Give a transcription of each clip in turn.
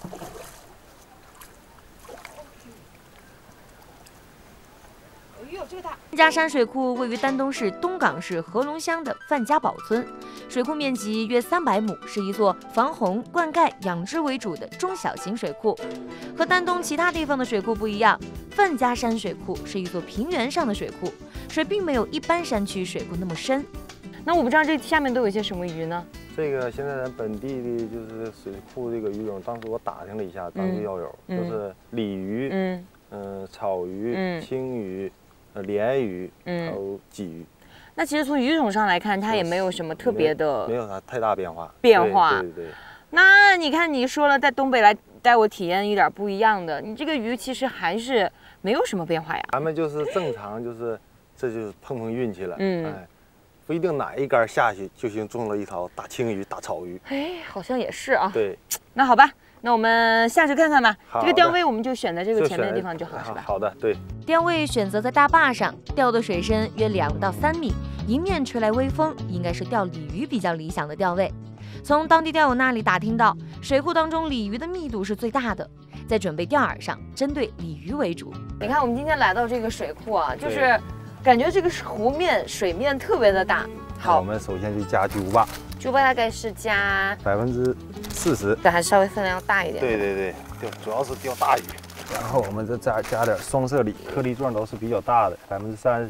范家山水库位于丹东市东港市合龙乡的范家堡村，水库面积约300亩，是一座防洪、灌溉、养殖为主的中小型水库。和丹东其他地方的水库不一样，范家山水库是一座平原上的水库，水并没有一般山区水库那么深。 那我不知道这下面都有些什么鱼呢？ 这个现在咱本地的就是水库这个鱼种，当时我打听了一下，当地要有，就是鲤鱼，草鱼，青鱼。鲢鱼，还有鲫鱼。 那其实从鱼种上来看，它也没有什么特别的， 没有啥太大变化。对。 那你看，你说了在东北来带我体验一点不一样的，你这个鱼其实还是没有什么变化呀。 咱们就是正常，这就是碰碰运气了。不一定哪一竿下去就行中了一条大青鱼、大草鱼。 哎，好像也是啊。 对。 那好吧。那我们下去看看吧。这个钓位我们就选在这个前面的地方就好，是吧？ 好的，对。 钓位选择在大坝上，钓的水深约2到3米，迎面吹来微风，应该是钓鲤鱼比较理想的钓位。从当地钓友那里打听到，水库当中鲤鱼的密度是最大的，在准备钓饵上，针对鲤鱼为主。 你看，我们今天来到这个水库啊，就是感觉这个水面特别的大。好， 我们首先就加巨无霸。 巨无霸大概是加 40%， 但还是稍微分量要大一点。 对，主要是钓大鱼。然后我们再加点双色鲤，颗粒状都是比较大的，30%。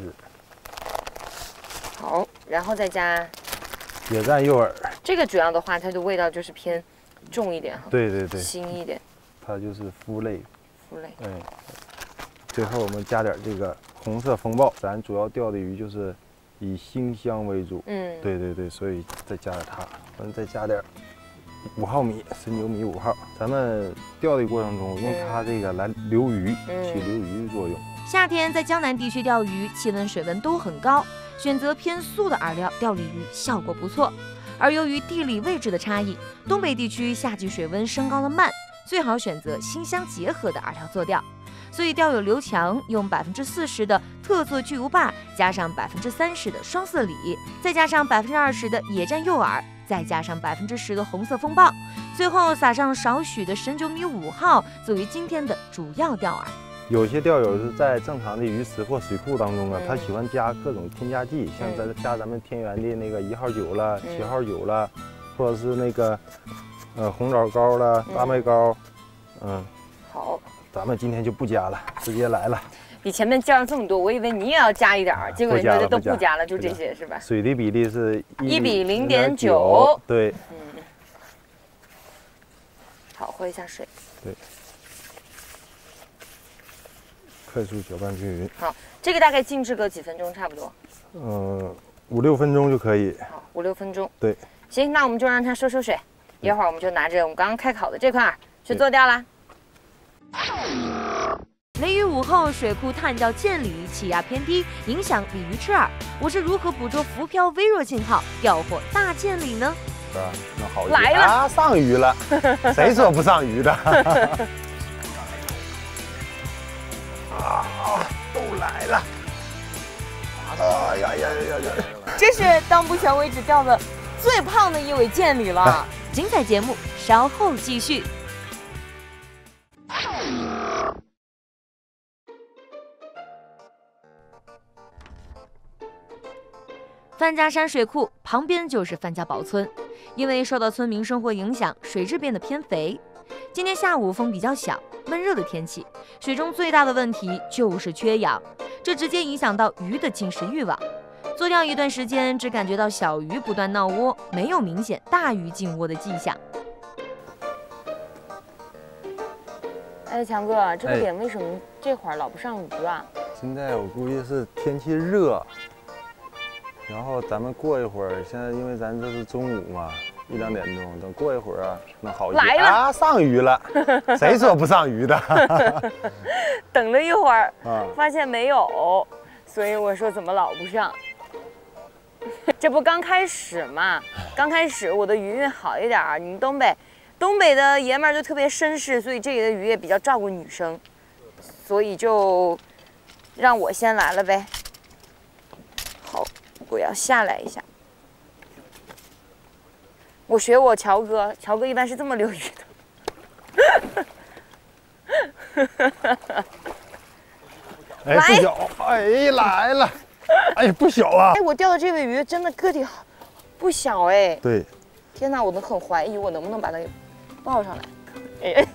好，然后再加野战诱饵。这个主要的话，它的味道就是偏重一点哈。 对， 腥一点。 它就是麸类。 对。 最后我们加点这个红色风暴，咱主要钓的鱼就是以星香为主。对，所以再加点它，我们再加点5号米，19米5号。咱们钓的过程中用它这个来留鱼，起留鱼的作用。 夏天在江南地区钓鱼，气温水温都很高，选择偏素的饵料钓鲤鱼效果不错。而由于地理位置的差异，东北地区夏季水温升高的慢，最好选择辛香结合的饵料做钓。所以钓友刘强用40%的特色巨无霸，加上30%的双色鲤，再加上20%的野战诱饵，再加上10%的红色风暴，最后撒上少许的19米5号，作为今天的主要钓饵。 有些钓友是在正常的鱼池或水库当中啊，他喜欢加各种添加剂，像加咱们天元的那个1号酒了、7号酒了，或者是那个红枣膏了、大麦膏， 好， 咱们今天就不加了，直接来了。 比前面加了这么多，我以为你也要加一点儿，结果人家都不加了，就这些是吧？ 水的比例是 1比0.9， 对。 好，喝一下水。 对。快速搅拌均匀。 好，这个大概静置个几分钟，差不多。 5、6分钟就可以。 好，5、6分钟。 对。 行，那我们就让它收水，一会儿我们就拿着我们刚刚开烤的这块去做钓啦。 雷雨午后，水库探钓见鲤，气压偏低，影响鲤鱼吃饵。我是如何捕捉浮漂微弱信号，钓获大见鲤呢？ 是吧？那好， 来了啊， 上鱼了，谁说不上鱼的？都来了！哎呀！ 这是到目前为止钓的最胖的一尾见鲤了。 精彩节目稍后继续。范家山水库旁边就是范家堡村，因为受到村民生活影响，水质变得偏肥。今天下午风比较小，闷热的天气，水中最大的问题就是缺氧，这直接影响到鱼的进食欲望。做钓一段时间，只感觉到小鱼不断闹窝，没有明显大鱼进窝的迹象。 哎，强哥，这个点为什么这会儿老不上鱼啊？ 现在我估计是天气热。然后咱们过一会儿，现在因为咱这是中午嘛，1、2点钟，等过一会儿啊，能好一些。 来了啊， 上鱼了，谁说不上鱼的？ 等了一会儿，发现没有，所以我说怎么老不上？这不刚开始嘛，刚开始我的鱼运好一点儿。你们东北的爷们儿就特别绅士，所以这里的鱼也比较照顾女生，所以就让我先来了呗。好。我要下来一下，我学我乔哥，乔哥一般是这么溜鱼的。 哎，不小，哎，来了，哎，不小啊！ 哎，我钓的这尾鱼真的个体不小哎。 对。 天哪，我都很怀疑我能不能把它给抱上来。哎，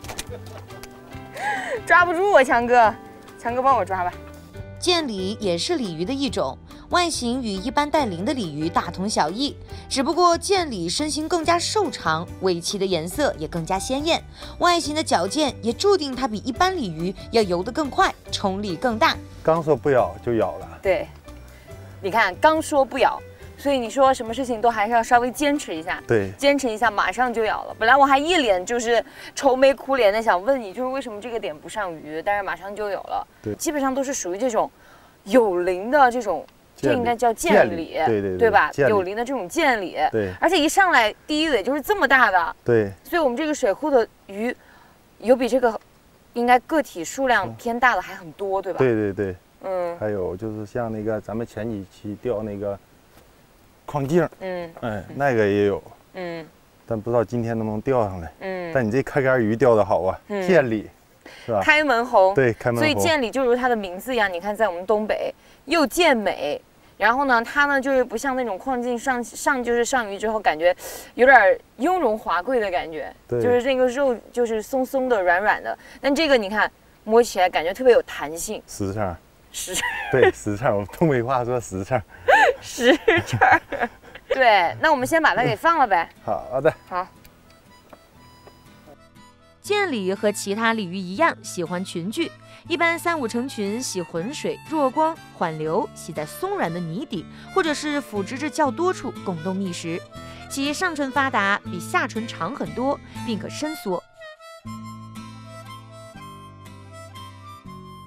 抓不住我，强哥，强哥帮我抓吧。 剑鲤也是鲤鱼的一种，外形与一般带鳞的鲤鱼大同小异，只不过剑鲤身形更加瘦长，尾鳍的颜色也更加鲜艳，外形的矫健也注定它比一般鲤鱼要游得更快，冲力更大。 刚说不咬就咬了。 对，你看，刚说不咬。所以你说什么事情都还是要稍微坚持一下， 对， 坚持一下马上就咬了。本来我还一脸就是愁眉苦脸的想问你，就是为什么这个点不上鱼，但是马上就有了。 对， 基本上都是属于这种有鳞的这种，这应该叫剑鲤，对吧？有鳞的这种剑鲤， 对， 而且一上来第一尾就是这么大的， 对， 所以我们这个水库的鱼有比这个应该个体数量偏大的还很多，对吧？ 对对对，还有就是像那个咱们前几期钓那个。框镜，那个也有，但不知道今天能不能钓上来，但你这开竿鱼钓的好啊，剑鲤，是吧？ 开门红， 对，开门红。 所以剑鲤就如它的名字一样，你看在我们东北又健美，然后呢，它呢就是不像那种框镜就是上鱼之后感觉有点雍容华贵的感觉，就是这个肉就是松松的、软软的，但这个你看摸起来感觉特别有弹性， 实诚， 对， 实诚，我们东北话说实诚。 实诚，对，那我们先把它给放了呗。 好的， 好。 剑鲤和其他鲤鱼一样，喜欢群聚，一般3、5成群，喜浑水、弱光、缓流，喜在松软的泥底或者是腐殖质较多处共同觅食。其上唇发达，比下唇长很多，并可伸缩，